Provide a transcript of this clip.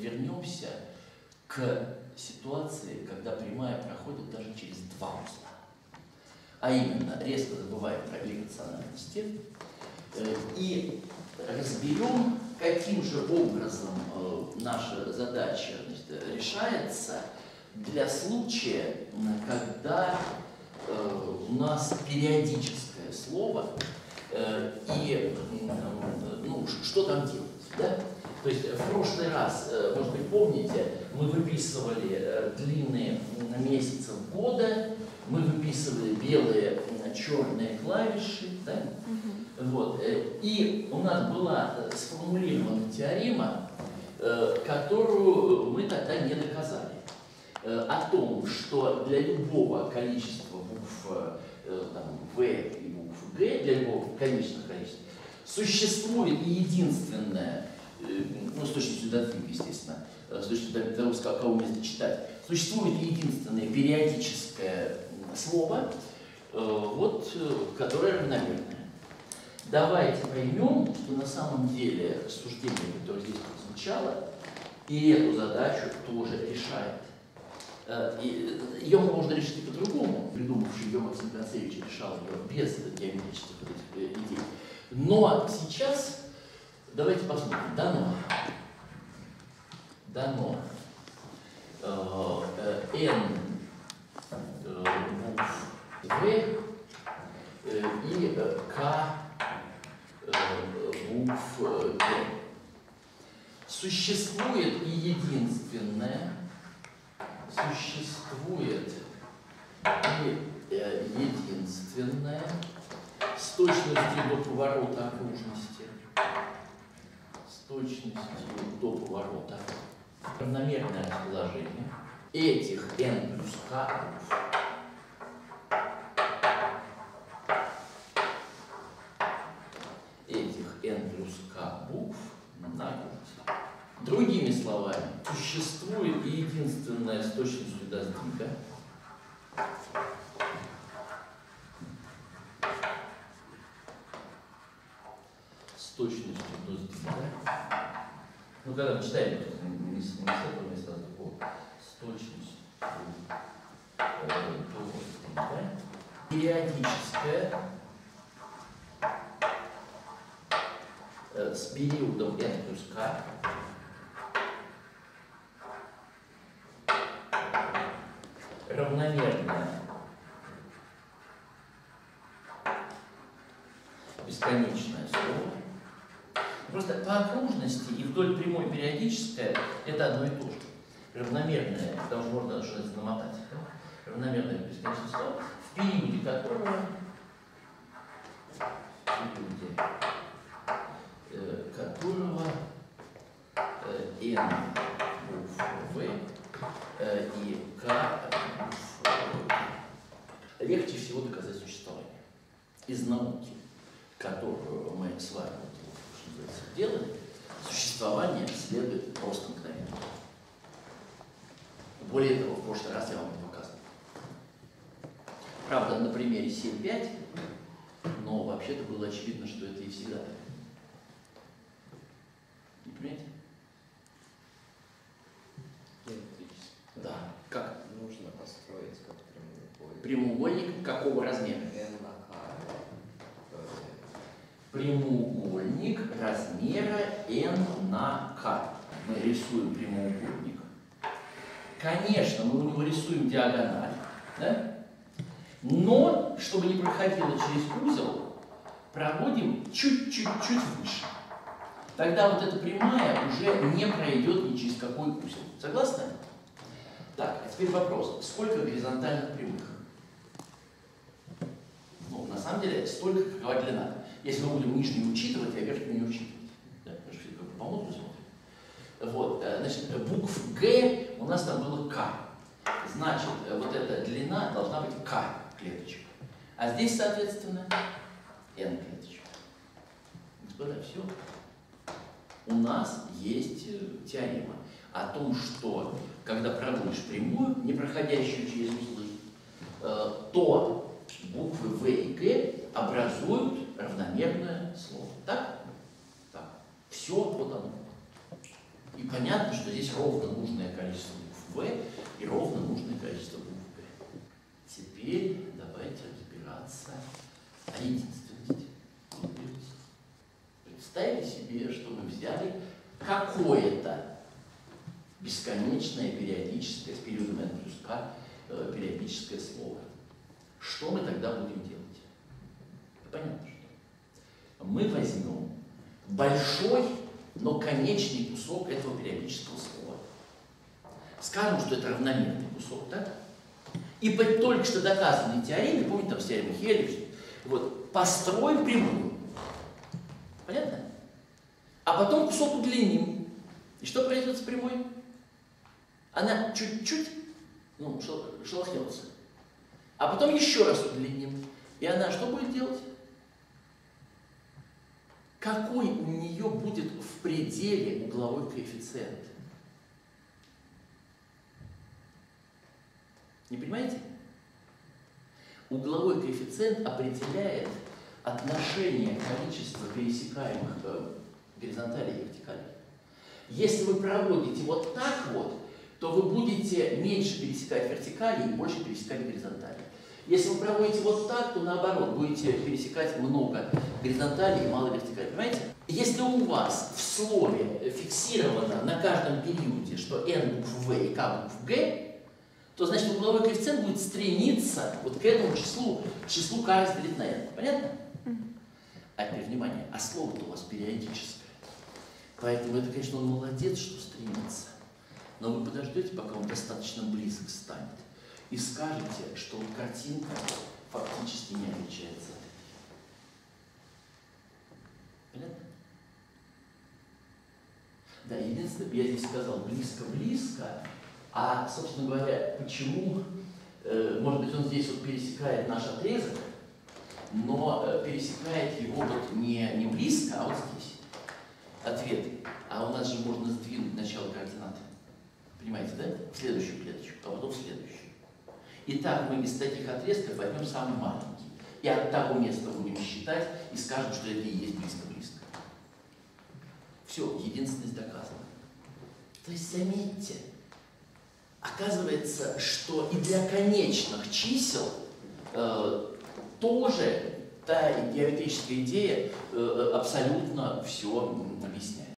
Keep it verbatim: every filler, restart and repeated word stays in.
вернемся к ситуации, когда прямая проходит даже через два узла. А именно, резко забываем про иррациональности и разберем, каким же образом наша задача, значит, решается для случая, когда у нас периодическое слово и ну, что там делать. Да? То есть в прошлый раз, может быть, помните, мы выписывали длинные месяцы года, мы выписывали белые, черные клавиши, да? Mm-hmm. Вот. И у нас была сформулирована теорема, которую мы тогда не доказали, о том, что для любого количества букв там, В и букв Г, для любого конечного количества, существует единственное, ну, с точностью до двух, естественно, с точностью до того, с какого места читать, существует единственное периодическое слово, вот, которое равномерное. Давайте поймем, что на самом деле рассуждение, которое здесь прозвучало, и эту задачу тоже решает. И ее можно решить и по-другому. Придумавший ее Максим Концевич решал ее без геометрических идей. Но сейчас давайте посмотрим. Дано. Дано. N букв В и К букв Г. Существует и единственное, существует и единственное с точностью до поворота окружности, с точностью до поворота равномерное расположение этих n плюс k букв. Этих n плюс k букв на окружности. Другими словами, существует и единственное с точностью до сдвига с точностью до сдвига. Ну, когда мы читаем, не, не с этого места, а с другого, с точностью до сдвига, периодическое с периодом n плюс k равномерное бесконечное слово. Просто по окружности и вдоль прямой периодическое это одно и то же. Равномерное, потому что можно что-то намотать. Да? Равномерное бесконечное слово, в периоде которого в периоде э, которого э, n букв В э, и k букв В. Легче всего доказать существование. Из науки, которую мы с вами делали, существование следует просто мгновенно. Более того, в прошлый раз я вам это показывал. Правда, на примере семь пять, но вообще-то было очевидно, что это и всегда так. Не понимаете? Да. Как? Нужно построить как прямоугольник. Прямоугольник какого размера? N на K. Прямоугольник размера n на k. Мы рисуем прямоугольник. Конечно, мы у него рисуем диагональ, да? Но, чтобы не проходило через узел, проводим чуть-чуть-чуть выше. Тогда вот эта прямая уже не пройдет ни через какой узел. Согласны? Так, а теперь вопрос. Сколько горизонтальных прямых? Ну, на самом деле, столько, какова длина. Если мы будем нижнюю учитывать, а верхнюю не учитывать. Да, мы же как бы по модулю смотрим. Вот, значит, букв Г у нас там было К. Значит, вот эта длина должна быть К клеточек. А здесь, соответственно, N клеточек. Господа, все. У нас есть теорема о том, что когда проводишь прямую, не проходящую через узлы, то буквы В и Г образуют равномерное слово. Так? Так. Все вот оно. И понятно, что здесь ровно нужное количество букв В и ровно нужное количество букв Г. Теперь давайте разбираться о единственности. Представьте себе, что мы взяли какое-то бесконечное периодическое, с периодом n плюс k, периодическое слово. Что мы тогда будем делать? Понятно, что мы возьмем большой, но конечный кусок этого периодического слова. Скажем, что это равномерный кусок, так? И по только что доказанной теореме, помните, там с теоремой Хелли, вот, построим прямую. Понятно? А потом кусок удлиним. И что произойдет с прямой? Она чуть-чуть, ну, шелохнется. А потом еще раз удлиним. И она что будет делать? Какой у нее будет в пределе угловой коэффициент? Не понимаете? Угловой коэффициент определяет отношение количества пересекаемых э, горизонталей и вертикалей. Если вы проводите вот так вот, то вы будете меньше пересекать вертикали и больше пересекать горизонтали. Если вы проводите вот так, то наоборот, будете пересекать много горизонталей и мало вертикалей. Понимаете? Если у вас в слове фиксировано на каждом периоде, что n букв В и k букв Г, то значит угловой коэффициент будет стремиться вот к этому числу, числу k разделить на n. Понятно? А теперь внимание, а слово-то у вас периодическое. Поэтому это, конечно, он молодец, что стремится. Но вы подождете, пока он достаточно близок станет, и скажете, что вот картинка фактически не отличается от этой. Понятно? Да, единственное, я здесь сказал близко-близко, а, собственно говоря, почему, э, может быть, он здесь вот пересекает наш отрезок, но э, пересекает его вот не, не близко, а вот здесь. Ответ. А у нас же можно сдвинуть начало координаты. Понимаете, да? В следующую клеточку, а потом в следующую. Итак, мы из таких отрезков возьмем самый маленький. И от того места будем считать и скажем, что это и есть близко-близко. Все, единственность доказана. То есть, заметьте, оказывается, что и для конечных чисел э, тоже та геометрическая идея э, абсолютно все объясняет.